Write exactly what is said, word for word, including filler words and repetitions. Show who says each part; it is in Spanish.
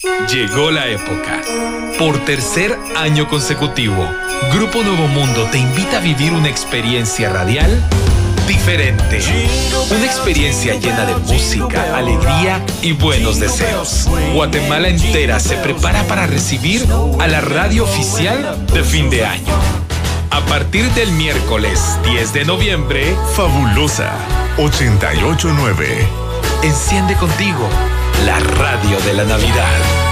Speaker 1: Llegó la época. Por tercer año consecutivo, Grupo Nuevo Mundo te invita a vivir una experiencia radial diferente. Una experiencia llena de música, alegría y buenos deseos. Guatemala entera se prepara para recibir a la radio oficial de fin de año. A partir del miércoles diez de noviembre,
Speaker 2: Fabulosa ochenta y ocho punto nueve.
Speaker 1: Enciende contigo la radio de la Navidad.